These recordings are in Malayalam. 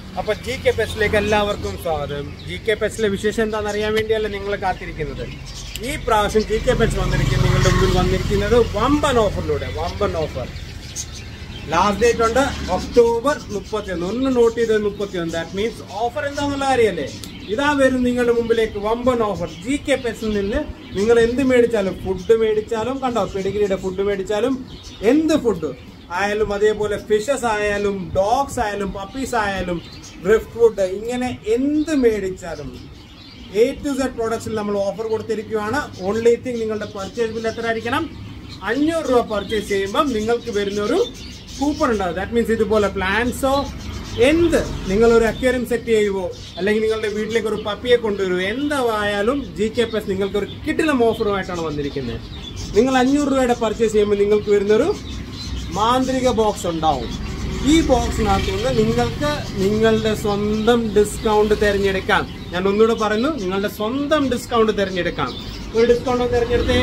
അപ്പോൾ GK Petsലേക്ക് എല്ലാവർക്കും സ്വാഗതം. GK Petsലെ വിശേഷം എന്താണെന്ന് അറിയാൻ വേണ്ടിയല്ല നിങ്ങൾ കാത്തിരിക്കുന്നത്. ഈ പ്രാവശ്യം GK Pets നിങ്ങളുടെ മുമ്പിൽ വന്നിരിക്കുന്നത് വമ്പൻ ഓഫറിലൂടെ. വമ്പൻ ഓഫർ. ലാസ്റ്റ് ഡേറ്റ് ഉണ്ട് ഒക്ടോബർ 31. ഒന്ന് നോട്ട് ചെയ്തത് 31. ദാറ്റ് മീൻസ് ഓഫർ എന്താണെന്നുള്ള കാര്യമല്ലേ. ഇതാ വരും നിങ്ങളുടെ മുമ്പിലേക്ക് വമ്പൻ ഓഫർ. GK Petsൽ നിന്ന് നിങ്ങൾ എന്ത് മേടിച്ചാലും, ഫുഡ് മേടിച്ചാലും, കണ്ടോ പെഡിഗ്രിയുടെ ഫുഡ് മേടിച്ചാലും, എന്ത് ഫുഡ് ആയാലും, അതേപോലെ ഫിഷസ് ആയാലും, ഡോഗ്സ് ആയാലും, പപ്പീസ് ആയാലും, ഡ്രിഫ്റ്റ് ഫുഡ്, ഇങ്ങനെ എന്ത് മേടിച്ചാലും A to Z പ്രോഡക്ട്സിൽ നമ്മൾ ഓഫർ കൊടുത്തിരിക്കുകയാണ്. ഓൺലി തിങ് നിങ്ങളുടെ പർച്ചേസ് ബിൽ എത്ര ആയിരിക്കണം? 500 രൂപ പർച്ചേസ് ചെയ്യുമ്പം നിങ്ങൾക്ക് വരുന്നൊരു കൂപ്പൺ ഉണ്ടാവും. ദാറ്റ് മീൻസ് ഇതുപോലെ പ്ലാൻസോ എന്ത് നിങ്ങളൊരു അക്വേറിയം സെറ്റ് ചെയ്യുവോ, അല്ലെങ്കിൽ നിങ്ങളുടെ വീട്ടിലേക്ക് ഒരു പപ്പിയെ കൊണ്ടുവരുമോ, എന്തായാലും GK Pets നിങ്ങൾക്ക് ഒരു കിടിലം ഓഫറുമായിട്ടാണ് വന്നിരിക്കുന്നത്. നിങ്ങൾ 500 രൂപയുടെ പർച്ചേസ് ചെയ്യുമ്പോൾ നിങ്ങൾക്ക് വരുന്നൊരു മാന്ത്രിക ബോക്സ് ഉണ്ടാവും. ഈ ബോക്സിനകത്ത് നിന്ന് നിങ്ങൾക്ക് നിങ്ങളുടെ സ്വന്തം ഡിസ്കൗണ്ട് തിരഞ്ഞെടുക്കാം. ഞാൻ ഒന്നുകൂടെ പറയുന്നു, നിങ്ങളുടെ സ്വന്തം ഡിസ്കൗണ്ട് തിരഞ്ഞെടുക്കാം. ഒരു ഡിസ്കൗണ്ട് തിരഞ്ഞെടുത്തേ,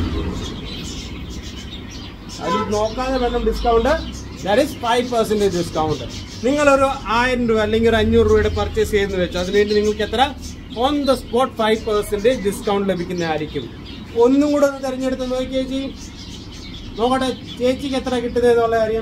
അതിൽ നോക്കാതെ വേണം ഡിസ്കൗണ്ട്. That is 5% discount. നിങ്ങളൊരു 1000 രൂപ അല്ലെങ്കിൽ ഒരു 500 രൂപയുടെ പർച്ചേസ് ചെയ്യുന്ന വെച്ചാൽ അതിനുവേണ്ടി നിങ്ങൾക്ക് എത്ര ഓൺ ദ സ്പോട്ട് 5% ഡിസ്കൗണ്ട് ലഭിക്കുന്നതായിരിക്കും. ഒന്നും കൂടെ ഒന്ന് തിരഞ്ഞെടുത്ത് നോക്കി ചേച്ചി, നോക്കട്ടെ ചേച്ചിക്ക് എത്ര കിട്ടുന്നത് എന്നുള്ള കാര്യം.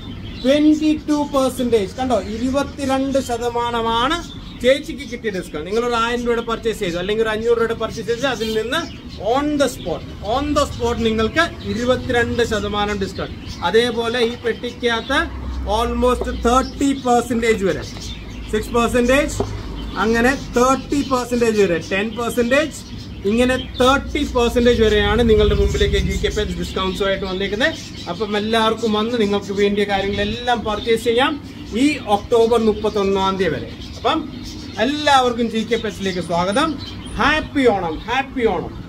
22%. കണ്ടോ, 22% ചേച്ചിക്ക് കിട്ടിയ ഡിസ്കൗണ്ട്. നിങ്ങളൊരു 1000 രൂപയുടെ പർച്ചേസ് ചെയ്തു അല്ലെങ്കിൽ ഒരു 500 രൂപയുടെ പർച്ചേസ് ചെയ്തു, അതിൽ നിന്ന് ഓൺ ദ സ്പോട്ട് നിങ്ങൾക്ക് 22% ഡിസ്കൗണ്ട്. അതേപോലെ ഈ പെട്ടിക്കകത്ത് ഓൾമോസ്റ്റ് 30% വരെ, 6%, അങ്ങനെ 30% വരെ, 10%, ഇങ്ങനെ 30% വരെയാണ് നിങ്ങളുടെ മുമ്പിലേക്ക് GK Pets ഡിസ്കൗണ്ട്സുമായിട്ട് വന്നിരിക്കുന്നത്. അപ്പം എല്ലാവർക്കും വന്ന് നിങ്ങൾക്ക് വേണ്ടിയ കാര്യങ്ങളെല്ലാം പർച്ചേസ് ചെയ്യാം ഈ ഒക്ടോബർ 31 വരെ. അപ്പം എല്ലാവർക്കും GK Petsലേക്ക് സ്വാഗതം. ഹാപ്പി ഓണം.